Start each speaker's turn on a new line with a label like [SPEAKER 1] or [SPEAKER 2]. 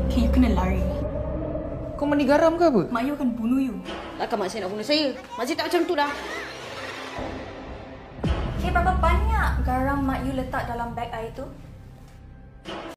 [SPEAKER 1] Okay, you kena lari.
[SPEAKER 2] Kau mandi garam ke apa?
[SPEAKER 1] Mak you akan bunuh you.
[SPEAKER 3] Takkan mak saya nak bunuh saya. Mak saya tak macam tu dah.
[SPEAKER 1] Okay, berapa banyak garam mak you letak dalam beg air tu?